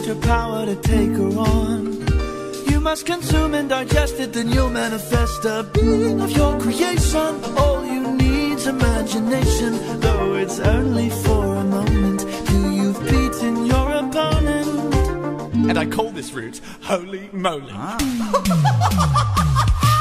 had your power to take her on. You must consume and digest it, then you'll manifest a being of your creation. All you need's imagination, though it's only for a moment, till you've beaten your opponent. And I call this route Holy Moly.